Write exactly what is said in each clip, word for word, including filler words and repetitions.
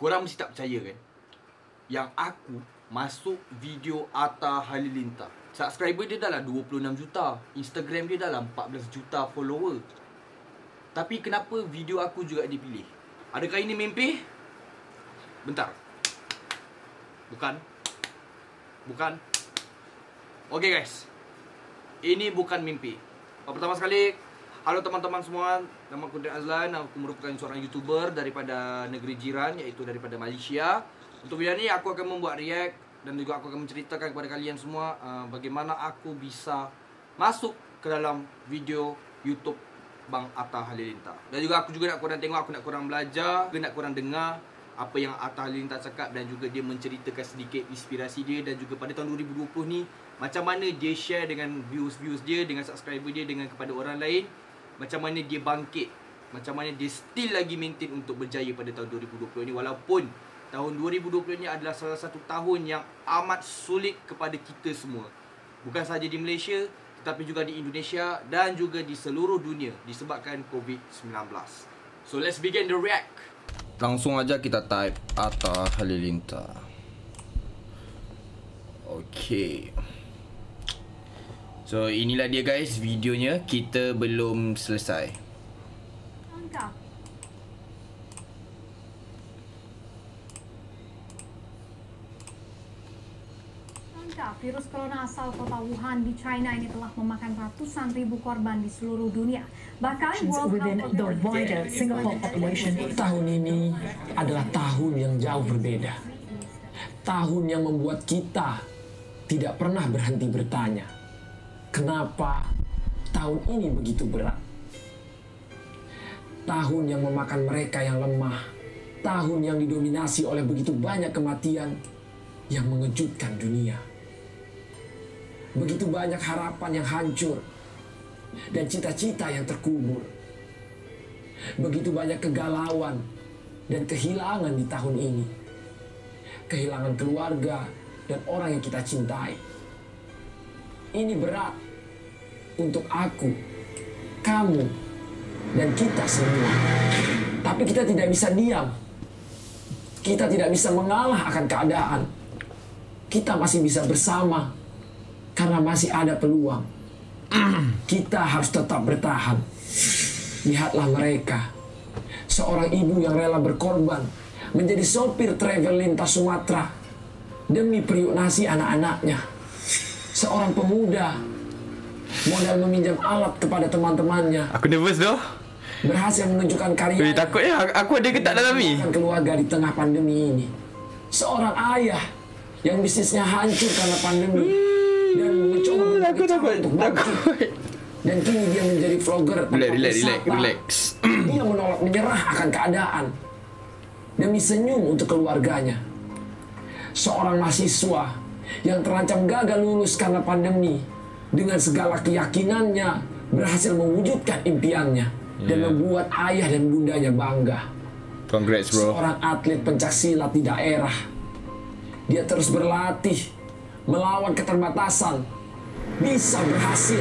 Korang mesti tak percaya kan, yang aku masuk video Atta Halilintar, subscriber dia dah lah dua puluh enam juta, Instagram dia dah lah empat belas juta follower. Tapi kenapa video aku juga dipilih? Adakah ini mimpi? Bentar. Bukan. Bukan. Okay guys, ini bukan mimpi. Pertama sekali, halo teman-teman semua. Nama aku Dek Azlan. Aku merupakan seorang YouTuber daripada negeri jiran, iaitu daripada Malaysia. Untuk video ini aku akan membuat react dan juga aku akan menceritakan kepada kalian semua uh, bagaimana aku bisa masuk ke dalam video YouTube Bang Atta Halilintar. Dan juga aku juga nak korang tengok, aku nak korang belajar, aku nak korang dengar apa yang Atta Halilintar cakap, dan juga dia menceritakan sedikit inspirasi dia, dan juga pada tahun dua ribu dua puluh ni macam mana dia share dengan views-views dia, dengan subscriber dia, dengan kepada orang lain. Macam mana dia bangkit, macam mana dia still lagi maintain untuk berjaya pada tahun dua ribu dua puluh ni. Walaupun tahun dua ribu dua puluh ni adalah salah satu tahun yang amat sulit kepada kita semua, bukan sahaja di Malaysia tetapi juga di Indonesia dan juga di seluruh dunia disebabkan COVID sembilan belas. So let's begin the react. Langsung aja kita type Atta Halilintar. Okay. So inilah dia guys videonya. Kita belum selesai. Lengkap. Lengkap. Virus corona asal kota Wuhan di China ini telah memakan ratusan ribu korban di seluruh dunia. Bahkan World Health the wider Singapore population. Tahun ini adalah tahun yang jauh berbeda. Tahun yang membuat kita tidak pernah berhenti bertanya, kenapa tahun ini begitu berat? Tahun yang memakan mereka yang lemah. Tahun yang didominasi oleh begitu banyak kematian yang mengejutkan dunia. Begitu banyak harapan yang hancur dan cita-cita yang terkubur. Begitu banyak kegalauan dan kehilangan di tahun ini. Kehilangan keluarga dan orang yang kita cintai. Ini berat untuk aku, kamu, dan kita semua. Tapi kita tidak bisa diam. Kita tidak bisa mengalah akan keadaan. Kita masih bisa bersama karena masih ada peluang. Kita harus tetap bertahan. Lihatlah mereka. Seorang ibu yang rela berkorban menjadi sopir travel lintas Sumatera demi periuk nasi anak-anaknya. Seorang pemuda modal meminjam alat kepada teman-temannya. Aku nervous doh. Berhasil menunjukkan karya. Weh, takutnya aku ada ke tak dalam ni. Keluarga di tengah pandemi ini. Seorang ayah yang bisnisnya hancur karena pandemi dan mencoba aku takut, untuk bangkit. Dan kini dia menjadi vlogger tanpa relax, relax, wisata. relax. Dia menolak menyerah akan keadaan demi senyum untuk keluarganya. Seorang mahasiswa yang terancam gagal lulus karena pandemi, dengan segala keyakinannya berhasil mewujudkan impiannya, yeah, dan membuat ayah dan bundanya bangga. Congrats bro. Seorang atlet pencaksilat di daerah. Dia terus berlatih melawan keterbatasan, bisa berhasil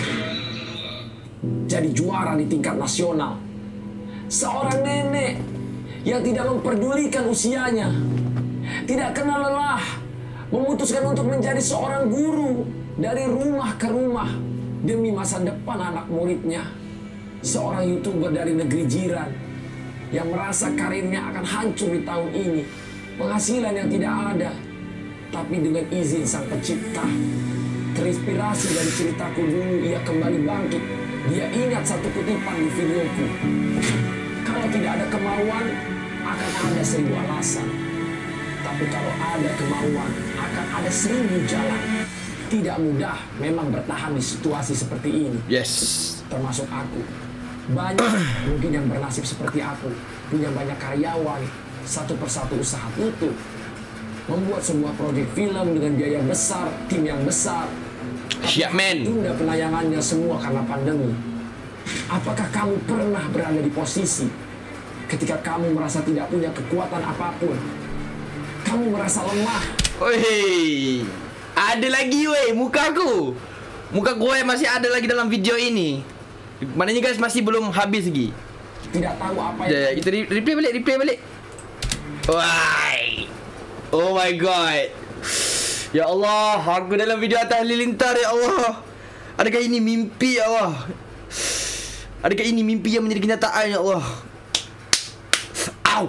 jadi juara di tingkat nasional. Seorang nenek yang tidak memperdulikan usianya, tidak kenal lelah, memutuskan untuk menjadi seorang guru dari rumah ke rumah demi masa depan anak muridnya. Seorang YouTuber dari negeri jiran yang merasa karirnya akan hancur di tahun ini, penghasilan yang tidak ada, tapi dengan izin sang pencipta, terinspirasi dari ceritaku dulu, ia kembali bangkit. Dia ingat satu kutipan di videoku, kalau tidak ada kemauan akan ada seribu alasan, tapi kalau ada kemauan akan ada seribu jalan. Tidak mudah memang bertahan di situasi seperti ini. Yes. Termasuk aku. Banyak mungkin yang bernasib seperti aku, punya banyak karyawan, satu persatu usaha tutup, membuat sebuah proyek film dengan biaya besar, tim yang besar. Siap men. Tunda penayangannya semua karena pandemi. Apakah kamu pernah berada di posisi ketika kamu merasa tidak punya kekuatan apapun? Kamu merasa lemah. Woi, ada lagi weh muka aku. Muka gue masih ada lagi dalam video ini. Maknanya guys masih belum habis lagi. Tidak tahu apa yang... Ya, ya, kita replay balik, replay balik. Why? Oh my god. Ya Allah, aku dalam video Atta Halilintar, ya Allah. Adakah ini mimpi, ya Allah? Adakah ini mimpi yang menjadi kenyataan, ya Allah? Au.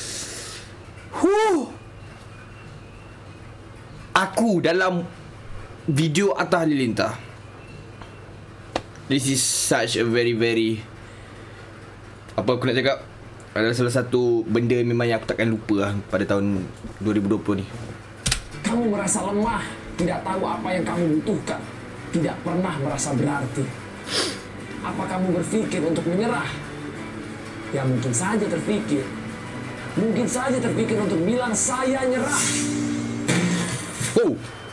Huh. Aku dalam video Atta Halilintar. This is such a very very, apa aku nak cakap, adalah salah satu benda memang yang aku takkan lupa lah pada tahun dua ribu dua puluh ni. Kamu merasa lemah, tidak tahu apa yang kamu butuhkan, tidak pernah merasa berarti. Apa kamu berpikir untuk menyerah? Ya mungkin saja terpikir. Mungkin saja terpikir untuk bilang saya nyerah. Oh,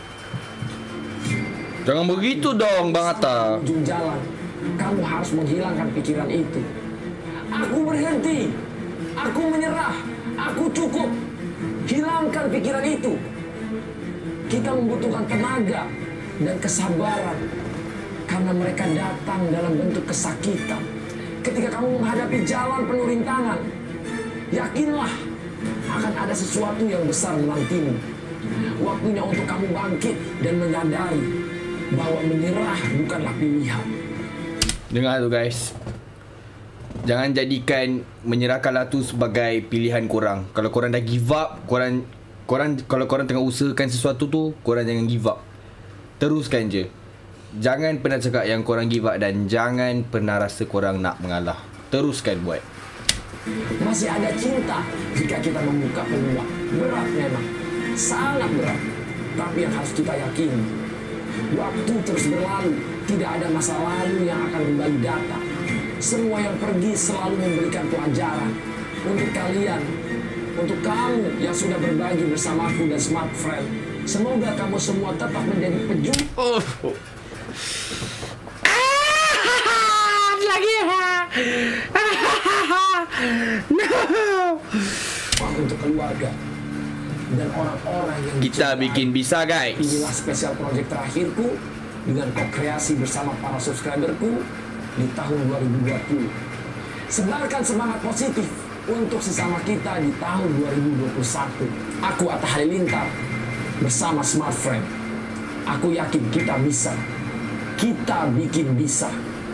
jangan begitu dong Bang Atta. Ujung jalan, kamu harus menghilangkan pikiran itu. Aku berhenti. Aku menyerah. Aku cukup. Hilangkan pikiran itu. Kita membutuhkan tenaga dan kesabaran karena mereka datang dalam bentuk kesakitan. Ketika kamu menghadapi jalan penuh rintangan, yakinlah akan ada sesuatu yang besar menantimu. Waktunya untuk kamu bangkit dan menyadari bahwa menyerah bukanlah pilihan. Dengar tu guys, jangan jadikan menyerahkanlah tu sebagai pilihan korang. Kalau korang dah give up, korang korang kalau korang tengah usahakan sesuatu tu, korang jangan give up. Teruskan je. Jangan pernah cakap yang korang give up dan jangan pernah rasa korang nak mengalah. Teruskan buat. Masih ada cinta jika kita membuka peluang. Berat memang, sangat berat. Tapi yang harus kita yakini, waktu terus berlalu. Tidak ada masa lalu yang akan kembali datang. Semua yang pergi selalu memberikan pelajaran. Untuk kalian, untuk kamu yang sudah berbagi bersamaku dan Smart Friend, semoga kamu semua tetap menjadi pejuang. Oh. Ah, lagi. No. Untuk keluarga dan orang-orang yang kita bikin bisa, guys. Inilah spesial project terakhirku dengan ko-kreasi bersama para subscriberku di tahun dua ribu dua puluh. Sebarkan semangat positif untuk sesama kita di tahun dua ribu dua puluh satu. Aku Atta Halilintar bersama Smart Friend. Aku yakin kita bisa. Kita bikin bisa.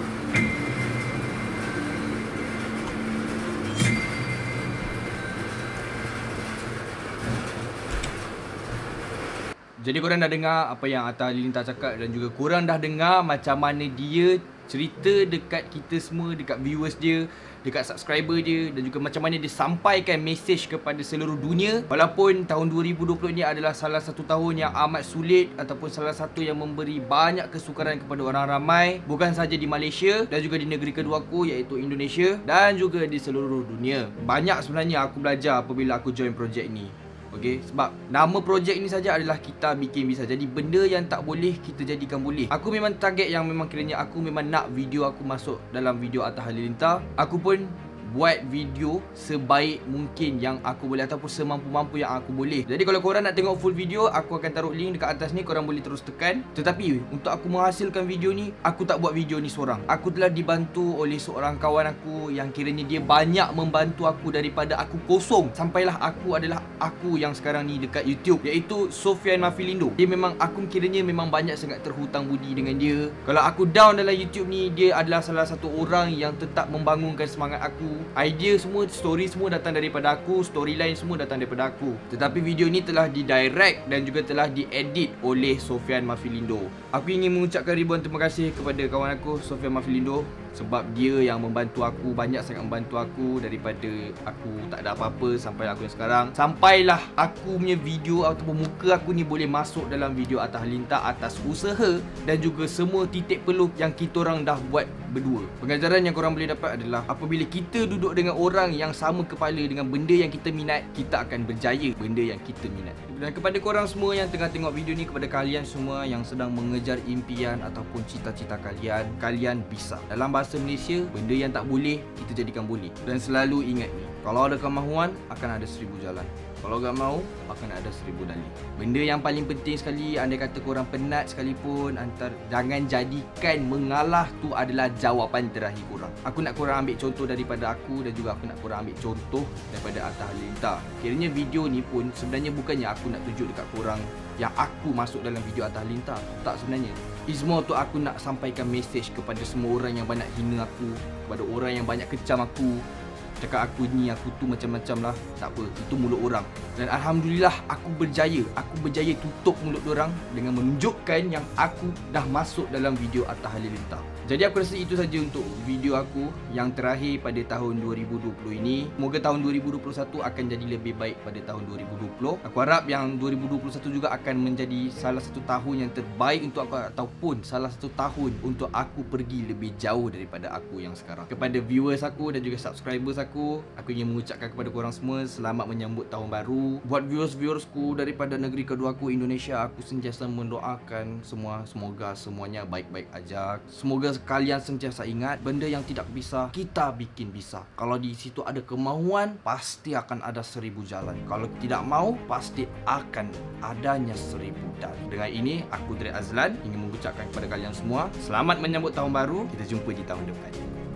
Jadi korang dah dengar apa yang Atta Halilintar cakap dan juga korang dah dengar macam mana dia cerita dekat kita semua, dekat viewers dia, dekat subscriber dia dan juga macam mana dia sampaikan mesej kepada seluruh dunia. Walaupun tahun dua ribu dua puluh ini adalah salah satu tahun yang amat sulit ataupun salah satu yang memberi banyak kesukaran kepada orang ramai, bukan saja di Malaysia dan juga di negeri keduaku iaitu Indonesia dan juga di seluruh dunia. Banyak sebenarnya aku belajar apabila aku join projek ni. Okay, sebab nama projek ni saja adalah kita bikin bisa. Jadi benda yang tak boleh kita jadikan boleh. Aku memang target yang memang kiranya aku memang nak video aku masuk dalam video Atta Halilintar. Aku pun buat video sebaik mungkin yang aku boleh ataupun semampu-mampu yang aku boleh. Jadi kalau korang nak tengok full video, aku akan taruh link dekat atas ni, korang boleh terus tekan. Tetapi untuk aku menghasilkan video ni, aku tak buat video ni seorang. Aku telah dibantu oleh seorang kawan aku yang kiranya dia banyak membantu aku daripada aku kosong sampailah aku adalah aku yang sekarang ni dekat YouTube, iaitu Sofian Mafilindo. Dia memang, aku kiranya memang banyak sangat terhutang budi dengan dia. Kalau aku down dalam YouTube ni, dia adalah salah satu orang yang tetap membangunkan semangat aku. Idea semua, story semua datang daripada aku, storyline semua datang daripada aku. Tetapi video ni telah didirect dan juga telah diedit oleh Sofian Mafilindo. Aku ingin mengucapkan ribuan terima kasih kepada kawan aku Sofian Mafilindo, sebab dia yang membantu aku, banyak sangat membantu aku daripada aku tak ada apa-apa sampai aku yang sekarang. Sampailah aku punya video ataupun muka aku ni boleh masuk dalam video Atta Halilintar atas usaha dan juga semua titik peluh yang kita orang dah buat berdua. Pengajaran yang korang boleh dapat adalah apabila kita duduk dengan orang yang sama kepala dengan benda yang kita minat, kita akan berjaya benda yang kita minat. Dan kepada korang semua yang tengah tengok video ni, kepada kalian semua yang sedang mengejar impian ataupun cita-cita kalian, kalian bisa. Dalam bahasa Malaysia, benda yang tak boleh kita jadikan boleh. Dan selalu ingat ni, Kalau ada kemahuan, akan ada seribu jalan. Kalau gak mau, akan ada seribu dalih. Benda yang paling penting sekali, andai kata korang penat sekalipun, antar, jangan jadikan mengalah tu adalah jawapan terakhir korang. Aku nak korang ambil contoh daripada aku, dan juga aku nak korang ambil contoh daripada Atta Halilintar. Kiranya video ni pun sebenarnya bukannya aku nak tunjuk dekat korang yang aku masuk dalam video Atta Halilintar. Tak, sebenarnya it's more tu aku nak sampaikan message kepada semua orang yang banyak hina aku, kepada orang yang banyak kecam aku, cakap aku ni, aku tu, macam-macam lah. Tak apa, itu mulut orang. Dan Alhamdulillah aku berjaya Aku berjaya tutup mulut orang dengan menunjukkan yang aku dah masuk dalam video Atta Halilintar. Jadi aku rasa itu saja untuk video aku yang terakhir pada tahun dua ribu dua puluh ini. Semoga tahun dua ribu dua puluh satu akan jadi lebih baik pada tahun dua ribu dua puluh. Aku harap yang dua ribu dua puluh satu juga akan menjadi salah satu tahun yang terbaik untuk aku, ataupun salah satu tahun untuk aku pergi lebih jauh daripada aku yang sekarang. Kepada viewers aku dan juga subscribers aku, aku ingin mengucapkan kepada korang semua selamat menyambut tahun baru. Buat viewers-viewersku daripada negeri kedua aku, Indonesia, aku sentiasa mendoakan semua, semoga semuanya baik-baik aja. Semoga kalian sentiasa ingat, benda yang tidak bisa, kita bikin bisa. Kalau di situ ada kemahuan, pasti akan ada seribu jalan. Kalau tidak mau, pasti akan adanya seribu dalih. Dengan ini, aku Dre Azlan ingin mengucapkan kepada kalian semua, selamat menyambut tahun baru. Kita jumpa di tahun depan.